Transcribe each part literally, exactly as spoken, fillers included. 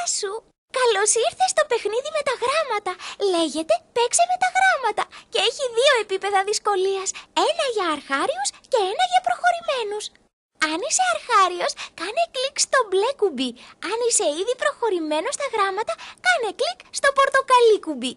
σου! Καλώς ήρθες στο παιχνίδι με τα γράμματα. Λέγεται «Παίξε με τα γράμματα» και έχει δύο επίπεδα δυσκολίας. Ένα για αρχάριους και ένα για προχωρημένους. Αν είσαι αρχάριος, κάνε κλικ στο μπλε κουμπί. Αν είσαι ήδη προχωρημένος στα γράμματα, κάνε κλικ στο πορτοκαλί κουμπί.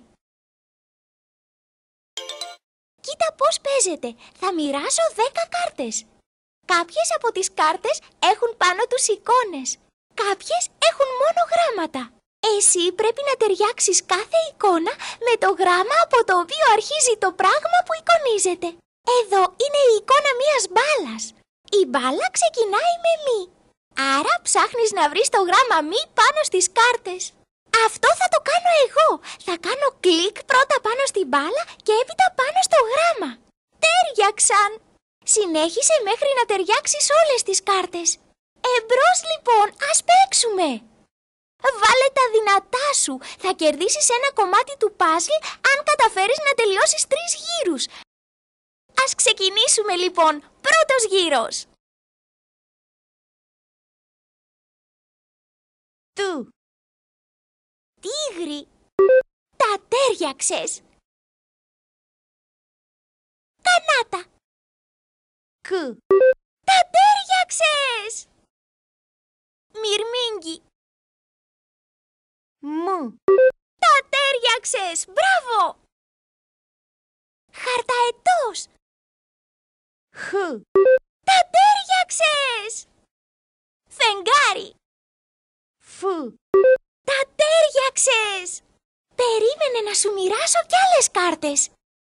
Κοίτα πώς παίζεται. Θα μοιράσω δέκα κάρτες. Κάποιες από τις κάρτες έχουν πάνω τους εικόνες. Κάποιες έχουν μόνο γράμματα. Εσύ πρέπει να ταιριάξεις κάθε εικόνα με το γράμμα από το οποίο αρχίζει το πράγμα που εικονίζεται. Εδώ είναι η εικόνα μιας μπάλας. Η μπάλα ξεκινάει με μη. Άρα ψάχνεις να βρεις το γράμμα μη πάνω στις κάρτες. Αυτό θα το κάνω εγώ. Θα κάνω κλικ πρώτα πάνω στην μπάλα και έπειτα πάνω στο γράμμα. Τέριαξαν! Συνέχισε μέχρι να ταιριάξεις όλες τις κάρτες. Εμπρός λοιπόν, ας παίξουμε! Βάλε τα δυνατά σου. Θα κερδίσεις ένα κομμάτι του παζλ αν καταφέρεις να τελειώσεις τρεις γύρους. Ας ξεκινήσουμε λοιπόν. Πρώτος γύρος. Του. Τίγρη. Τα τέριαξες. Κανάτα. Κ. Τα τέριαξες. Μυρμήγκι. Μου. Τα τέριαξες. Μπράβο. Χαρταετός. Χ. Τα τέριαξες. Φεγγάρι. Φου. Τα τέριαξες. Περίμενε να σου μοιράσω κι άλλες κάρτες.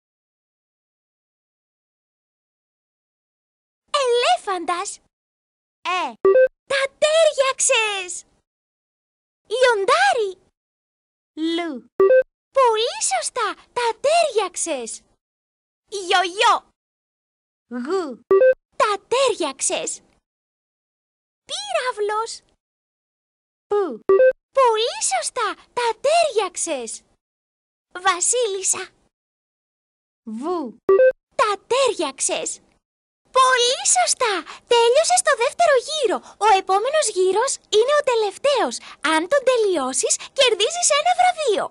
Ελέφαντας. Ε. Τα τέριαξες. Λιοντάρι. Λου. Πολύ σωστά. Τα τέριαξες. Γιογιό. Γου. Τα τέριαξες. Πύραυλος. Που. Πολύ σωστά. Τα τέριαξες. Βασίλισσα. Βου. Τα τέριαξες. Πολύ σωστά! Τέλειωσες το δεύτερο γύρο. Ο επόμενος γύρος είναι ο τελευταίος. Αν τον τελειώσεις, κερδίζεις ένα βραβείο.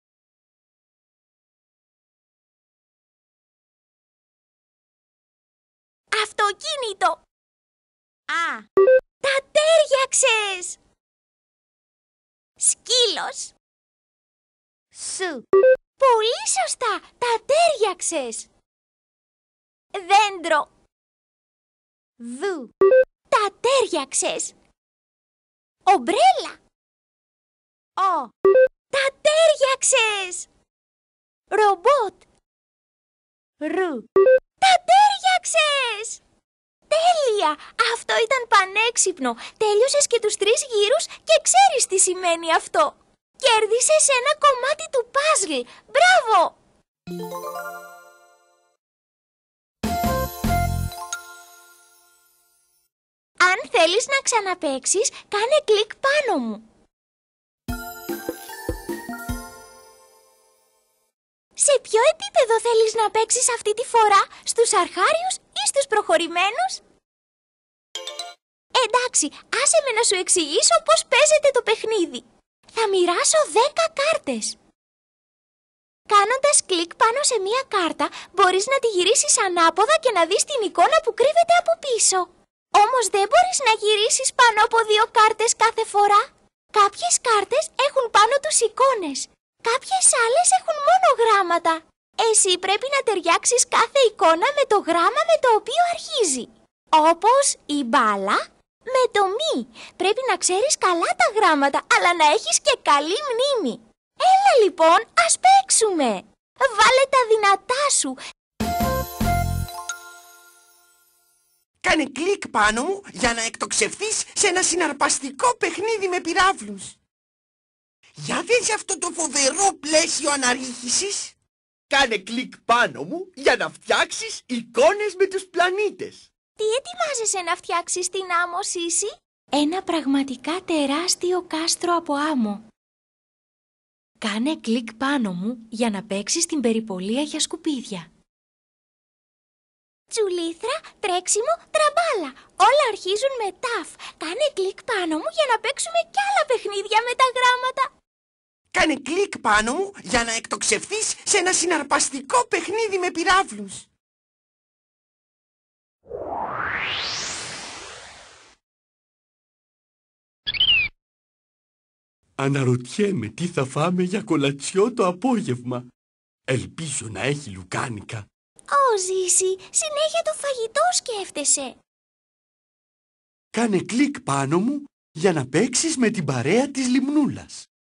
Αυτοκίνητο. Α. Τα τέριαξες. Σκύλος. Σου. Πολύ σωστά! Τα τέριαξες. Δέντρο. Δου. Τα τέριαξες. Ομπρέλα. Ο. Τα τέριαξες. Ρομπότ. Ρου. Τα τέριαξες. Τέλεια! Αυτό ήταν πανέξυπνο. Τέλειωσες και τους τρεις γύρους και ξέρεις τι σημαίνει αυτό. Κέρδισες ένα κομμάτι του παζλ. Μπράβο! Αν θέλεις να ξαναπαίξεις, κάνε κλικ πάνω μου. Σε ποιο επίπεδο θέλεις να παίξεις αυτή τη φορά, στους αρχάριους ή στους προχωρημένους? Εντάξει, άσε με να σου εξηγήσω πώς παίζεται το παιχνίδι. Θα μοιράσω δέκα κάρτες. Κάνοντας κλικ πάνω σε μία κάρτα, μπορείς να τη γυρίσεις ανάποδα και να δεις την εικόνα που κρύβεται από πίσω. Όμως δεν μπορείς να γυρίσεις πάνω από δύο κάρτες κάθε φορά. Κάποιες κάρτες έχουν πάνω τους εικόνες. Κάποιες άλλες έχουν μόνο γράμματα. Εσύ πρέπει να ταιριάξεις κάθε εικόνα με το γράμμα με το οποίο αρχίζει. Όπως η μπάλα με το μη. Πρέπει να ξέρεις καλά τα γράμματα, αλλά να έχεις και καλή μνήμη. Έλα λοιπόν, ας παίξουμε. Βάλε τα δυνατά σου. Κάνε κλικ πάνω μου για να εκτοξευθείς σε ένα συναρπαστικό παιχνίδι με πυράβλους. Για δες αυτό το φοβερό πλαίσιο αναρρίχησης. Κάνε κλικ πάνω μου για να φτιάξεις εικόνες με τους πλανήτες. Τι ετοιμάζεσαι να φτιάξεις στην άμμο, Σύση? Ένα πραγματικά τεράστιο κάστρο από άμμο. Κάνε κλικ πάνω μου για να παίξεις την περιπολία για σκουπίδια. Τσουλήθρα, τρέξιμο, τραμπάλα. Όλα αρχίζουν με ταφ. Κάνε κλικ πάνω μου για να παίξουμε κι άλλα παιχνίδια με τα γράμματα. Κάνε κλικ πάνω μου για να εκτοξευθείς σε ένα συναρπαστικό παιχνίδι με πυράβλους. Αναρωτιέμαι τι θα φάμε για κολατσιό το απόγευμα. Ελπίζω να έχει λουκάνικα. Ω, Ζήση, συνέχεια το φαγητό σκέφτεσαι. Κάνε κλικ πάνω μου για να παίξεις με την παρέα της Λιμνούλας.